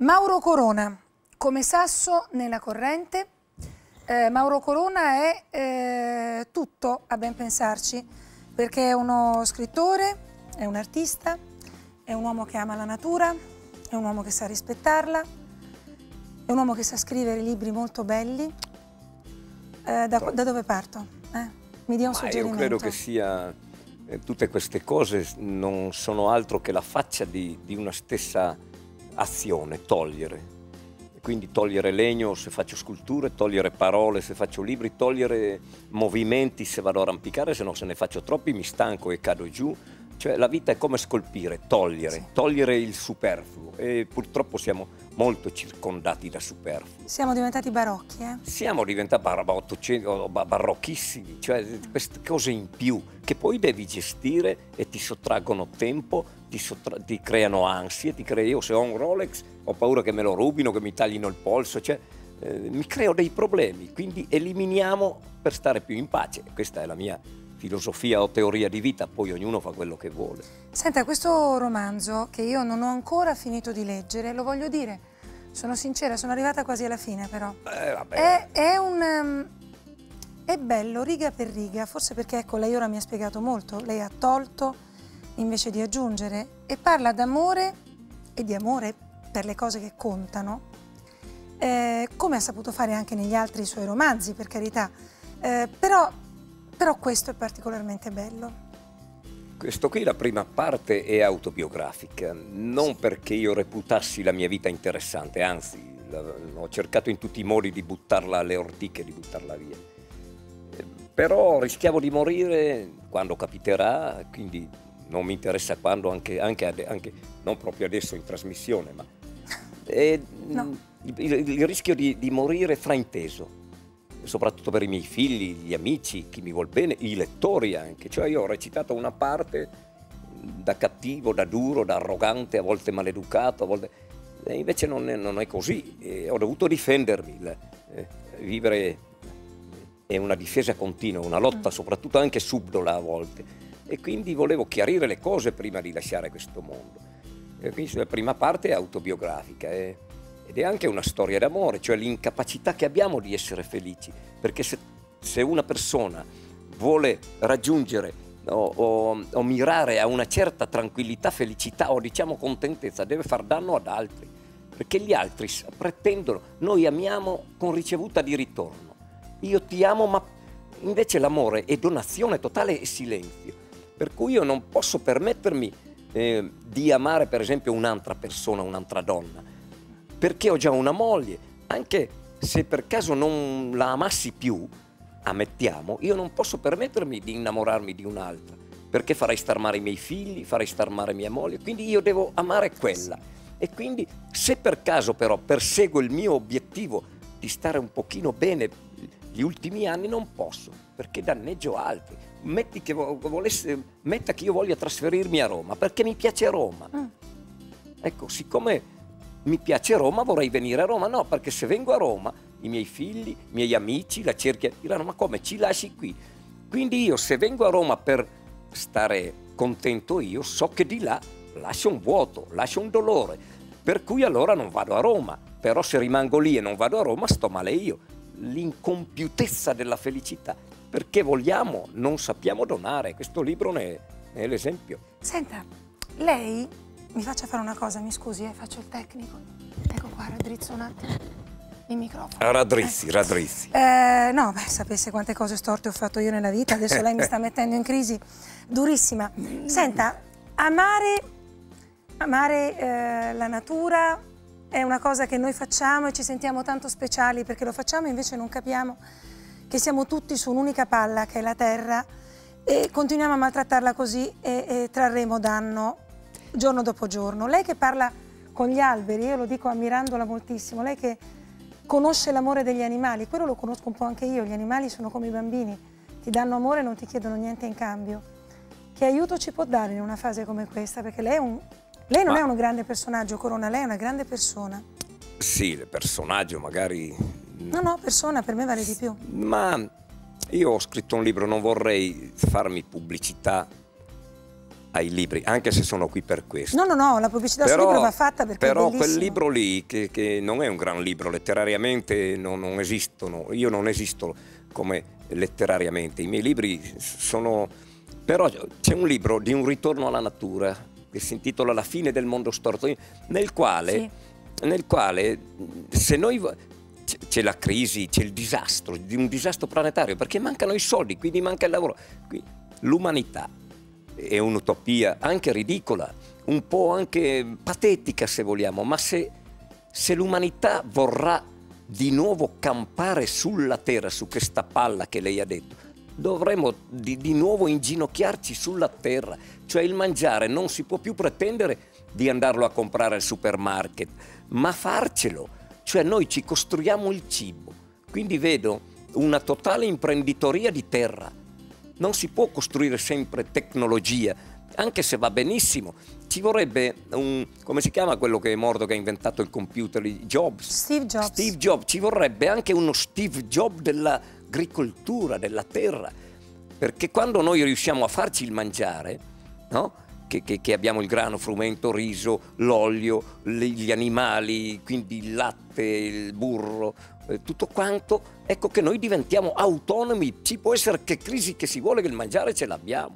Mauro Corona, come sasso nella corrente. Mauro Corona è tutto, a ben pensarci, perché è uno scrittore, è un artista, è un uomo che ama la natura, è un uomo che sa rispettarla, è un uomo che sa scrivere libri molto belli. Da dove parto? Mi dia un suggerimento. Io credo che sia, tutte queste cose non sono altro che la faccia di una stessa azione, togliere. Quindi togliere legno se faccio sculture, togliere parole se faccio libri, togliere movimenti se vado a arrampicare, se no se ne faccio troppi mi stanco e cado giù. Cioè la vita è come scolpire, togliere, sì. Togliere il superfluo, e purtroppo siamo molto circondati da superfluo. Siamo diventati barocchi, eh? Siamo diventati barocchissimi, cioè queste cose in più che poi devi gestire e ti sottraggono tempo, ti creano ansie, io se ho un Rolex ho paura che me lo rubino, che mi taglino il polso, cioè mi creo dei problemi, quindi eliminiamo per stare più in pace. Questa è la mia filosofia o teoria di vita, poi ognuno fa quello che vuole. Senta, questo romanzo che io non ho ancora finito di leggere, lo voglio dire, sono sincera, sono arrivata quasi alla fine però. È bello riga per riga, forse perché ecco lei ora mi ha spiegato molto, lei ha tolto invece di aggiungere e parla d'amore e di amore per le cose che contano, come ha saputo fare anche negli altri suoi romanzi, per carità, però questo è particolarmente bello. Questo qui, la prima parte, è autobiografica, non perché io reputassi la mia vita interessante, anzi, ho cercato in tutti i modi di buttarla alle ortiche, di buttarla via. Però rischiavo di morire quando capiterà, quindi non mi interessa quando, anche non proprio adesso in trasmissione, ma no. il rischio di morire frainteso. Soprattutto per i miei figli, gli amici, chi mi vuol bene, i lettori anche. Cioè io ho recitato una parte da cattivo, da duro, da arrogante, a volte maleducato, a volte... E invece non è così. Ho dovuto difendermi. Vivere è una difesa continua, una lotta soprattutto anche subdola a volte. E quindi volevo chiarire le cose prima di lasciare questo mondo. E quindi la prima parte è autobiografica. Ed è anche una storia d'amore, cioè l'incapacità che abbiamo di essere felici, perché se una persona vuole raggiungere o mirare a una certa tranquillità, felicità o diciamo contentezza, deve far danno ad altri, perché gli altri pretendono, noi amiamo con ricevuta di ritorno, io ti amo, ma invece l'amore è donazione totale e silenzio, per cui io non posso permettermi di amare per esempio un'altra persona, un'altra donna, perché ho già una moglie, anche se per caso non la amassi più, ammettiamo, io non posso permettermi di innamorarmi di un'altra, perché farei star male i miei figli, farei star male mia moglie, quindi io devo amare quella. E quindi se per caso però perseguo il mio obiettivo di stare un pochino bene gli ultimi anni, non posso, perché danneggio altri. Metta che io voglia trasferirmi a Roma, perché mi piace Roma. Ecco, siccome mi piace Roma, vorrei venire a Roma. No, perché se vengo a Roma, i miei figli, i miei amici, la cerchia, diranno, ma come, ci lasci qui? Quindi io, se vengo a Roma per stare contento io, so che di là lascio un vuoto, lascio un dolore, per cui allora non vado a Roma. Però se rimango lì e non vado a Roma, sto male io. L'incompiutezza della felicità, perché vogliamo, non sappiamo donare. Questo libro ne è l'esempio. Senta, lei... Mi faccia fare una cosa, mi scusi, faccio il tecnico. Ecco qua, raddrizzo un attimo il microfono. Raddrizzi. No, beh, sapesse quante cose storte ho fatto io nella vita, adesso lei mi sta mettendo in crisi durissima. Senta, amare la natura è una cosa che noi facciamo e ci sentiamo tanto speciali perché lo facciamo, invece non capiamo che siamo tutti su un'unica palla che è la terra e continuiamo a maltrattarla così e trarremo danno giorno dopo giorno. Lei che parla con gli alberi, io lo dico ammirandola moltissimo, lei che conosce l'amore degli animali, quello lo conosco un po' anche io, gli animali sono come i bambini, ti danno amore e non ti chiedono niente in cambio. Che aiuto ci può dare in una fase come questa? Perché lei non è un grande personaggio, Corona, lei è una grande persona. Sì, il personaggio magari... No, persona per me vale di più. Ma io ho scritto un libro, non vorrei farmi pubblicità ai libri, anche se sono qui per questo. No, no, no, la pubblicità sul libro va fatta perché però è bellissimo. quel libro lì, che non è un gran libro, letterariamente non esistono, io non esisto come letterariamente, i miei libri sono... Però c'è un libro di un ritorno alla natura, che si intitola La fine del mondo storto, nel quale se noi... C'è la crisi, c'è il disastro, di un disastro planetario, perché mancano i soldi, quindi manca il lavoro. L'umanità è un'utopia anche ridicola, un po' anche patetica se vogliamo, ma se l'umanità vorrà di nuovo campare sulla terra, su questa palla che lei ha detto, dovremo di nuovo inginocchiarci sulla terra, cioè il mangiare non si può più pretendere di andarlo a comprare al supermarket, ma farcelo, cioè noi ci costruiamo il cibo, quindi vedo una totale imprenditoria di terra. Non si può costruire sempre tecnologia, anche se va benissimo. Ci vorrebbe come si chiama quello che è morto, che ha inventato il computer? Jobs. Steve Jobs. Steve Jobs. Ci vorrebbe anche uno Steve Jobs dell'agricoltura, della terra. Perché quando noi riusciamo a farci il mangiare, no? Che abbiamo il grano, frumento, riso, l'olio, gli animali, quindi il latte, il burro, tutto quanto, ecco che noi diventiamo autonomi. Ci può essere che crisi che si vuole, che il mangiare ce l'abbiamo.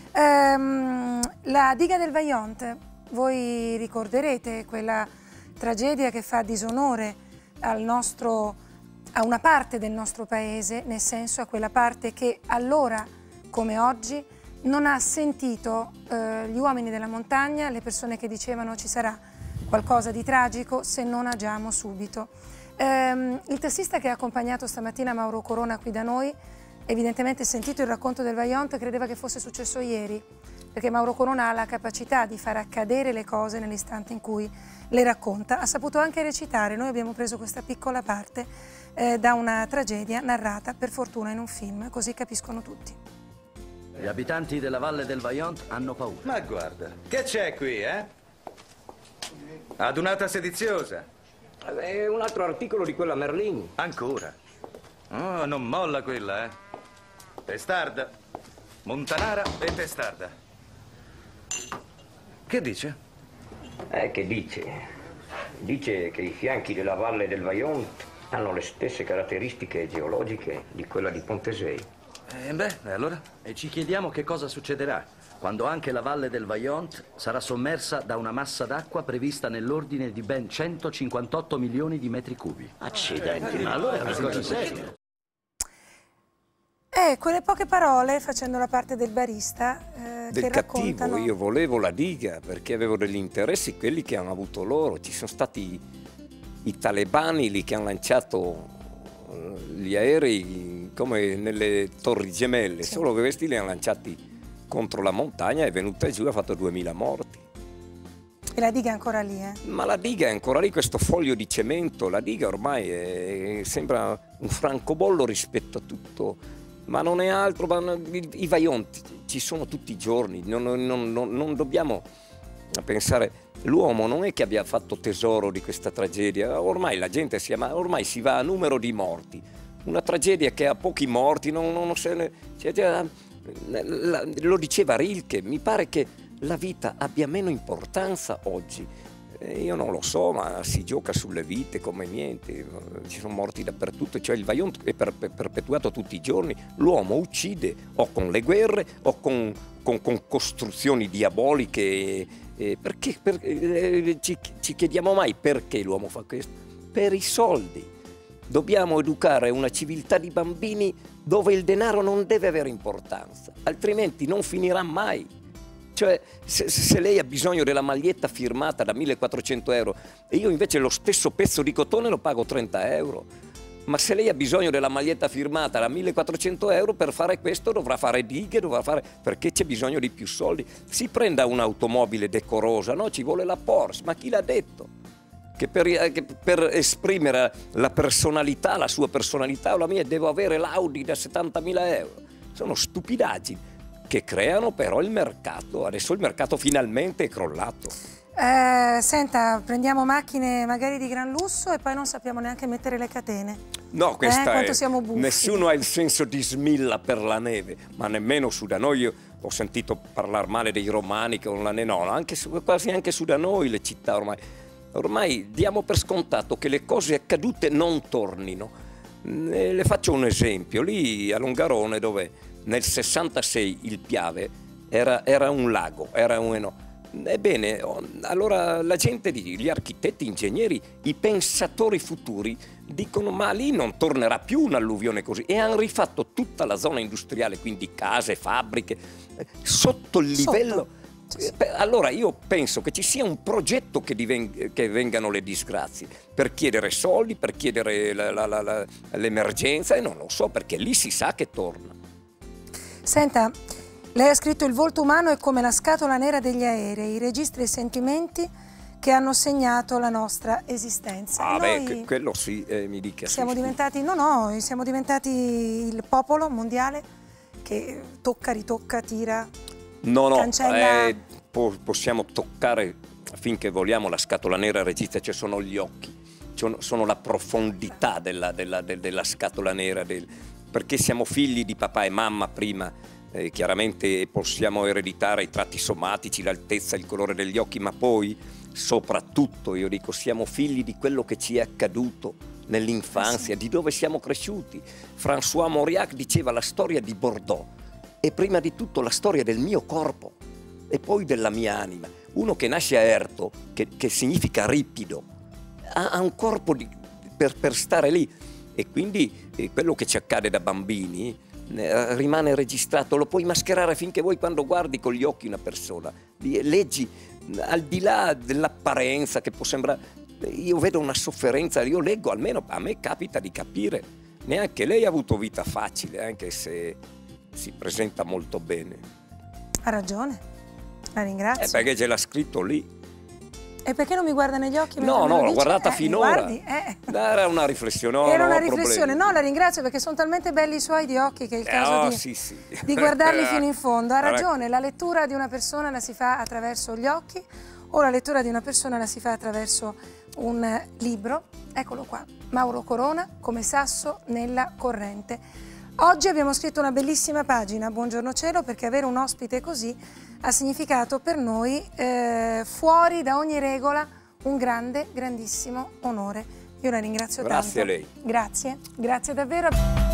La diga del Vajont, voi ricorderete quella tragedia che fa disonore a una parte del nostro paese, nel senso a quella parte che allora come oggi non ha sentito gli uomini della montagna, le persone che dicevano ci sarà qualcosa di tragico se non agiamo subito. Il tassista che ha accompagnato stamattina Mauro Corona qui da noi, evidentemente sentito il racconto del Vajont, credeva che fosse successo ieri, perché Mauro Corona ha la capacità di far accadere le cose nell'istante in cui le racconta. Ha saputo anche recitare, noi abbiamo preso questa piccola parte da una tragedia narrata per fortuna in un film, così capiscono tutti. Gli abitanti della valle del Vajont hanno paura. Ma guarda, che c'è qui, eh? Adunata sediziosa. È un altro articolo di quella Merlin. Ancora? Oh, non molla quella, eh? Testarda, Montanara e Testarda. Che dice? Che dice? Dice che i fianchi della valle del Vajont hanno le stesse caratteristiche geologiche di quella di Pontesei. E allora? E ci chiediamo che cosa succederà quando anche la valle del Vajont sarà sommersa da una massa d'acqua prevista nell'ordine di ben 158 milioni di metri cubi. Accidenti, ma allora è una cosa seria. Quelle poche parole, facendo la parte del barista, del che cattivo, raccontano... io volevo la diga perché avevo degli interessi, quelli che hanno avuto loro. Ci sono stati i talebani lì che hanno lanciato gli aerei come nelle Torri Gemelle, sì. Solo che questi li hanno lanciati contro la montagna, è venuta giù e ha fatto 2000 morti. E la diga è ancora lì, eh? Ma la diga è ancora lì, questo foglio di cemento, la diga ormai sembra un francobollo rispetto a tutto, ma non è altro, i Vajont ci sono tutti i giorni, non dobbiamo pensare, l'uomo non è che abbia fatto tesoro di questa tragedia, ormai la gente ormai si va a numero di morti, una tragedia che ha pochi morti, lo diceva Rilke, mi pare che la vita abbia meno importanza oggi. Io non lo so, ma si gioca sulle vite come niente, ci sono morti dappertutto, cioè il Vajont è perpetuato tutti i giorni, l'uomo uccide o con le guerre o con costruzioni diaboliche, perché ci chiediamo mai perché l'uomo fa questo? Per i soldi. Dobbiamo educare una civiltà di bambini dove il denaro non deve avere importanza, altrimenti non finirà mai. Cioè, se lei ha bisogno della maglietta firmata da 1.400 euro e io invece lo stesso pezzo di cotone lo pago 30 euro, ma se lei ha bisogno della maglietta firmata da 1.400 euro, per fare questo dovrà fare dighe, perché c'è bisogno di più soldi. Si prenda un'automobile decorosa, no? Ci vuole la Porsche, ma chi l'ha detto? Che per esprimere la personalità, la sua personalità o la mia, devo avere l'Audi da 70.000 euro. Sono stupidaggini che creano però il mercato. Adesso il mercato finalmente è crollato. Senta, prendiamo macchine magari di gran lusso e poi non sappiamo neanche mettere le catene. No, questa quanto siamo buffi. Nessuno ha il senso di smilla per la neve, ma nemmeno su da noi. ho sentito parlare male dei romani, che no, quasi anche su da noi le città ormai diamo per scontato che le cose accadute non tornino. Le faccio un esempio, lì a Longarone, dove nel 66 il Piave era un lago, ebbene, allora la gente, gli architetti, ingegneri, i pensatori futuri dicono ma lì non tornerà più un'alluvione così, e hanno rifatto tutta la zona industriale, quindi case, fabbriche, sotto il livello. Sì. Allora io penso che ci sia un progetto che vengano le disgrazie, per chiedere soldi, per chiedere l'emergenza, e non lo so, perché lì si sa che torna. Senta, lei ha scritto: il volto umano è come la scatola nera degli aerei, i registri e sentimenti che hanno segnato la nostra esistenza. Ah, noi quello sì, mi dica. siamo sì, diventati, siamo diventati il popolo mondiale che tocca, ritocca, tira, cancella. Possiamo toccare finché vogliamo la scatola nera regista, cioè sono gli occhi, sono la profondità della scatola nera, perché siamo figli di papà e mamma prima. Chiaramente possiamo ereditare i tratti somatici, l'altezza, il colore degli occhi, ma poi soprattutto io dico siamo figli di quello che ci è accaduto nell'infanzia, di dove siamo cresciuti. François Mauriac diceva: la storia di Bordeaux è prima di tutto la storia del mio corpo e poi della mia anima. Uno che nasce a Erto, che significa ripido, ha un corpo per stare lì, e quindi quello che ci accade da bambini rimane registrato, lo puoi mascherare finché vuoi. Quando guardi con gli occhi una persona, leggi al di là dell'apparenza che può sembrare, io vedo una sofferenza, io leggo, almeno a me capita di capire. Neanche lei ha avuto vita facile, anche se si presenta molto bene. Ha ragione, la ringrazio. Perché ce l'ha scritto lì. E perché non mi guarda negli occhi? No, l'ho guardata finora. Era una riflessione. Era una riflessione. No, la ringrazio, perché sono talmente belli i suoi di occhi che è il caso di guardarli fino in fondo. Ha ragione, la lettura di una persona la si fa attraverso gli occhi, o la lettura di una persona la si fa attraverso un libro. Eccolo qua, Mauro Corona, Come sasso nella corrente. Oggi abbiamo scritto una bellissima pagina, Buongiorno Cielo, perché avere un ospite così ha significato per noi, fuori da ogni regola, un grandissimo onore. Io la ringrazio tanto. Grazie a lei. Grazie davvero.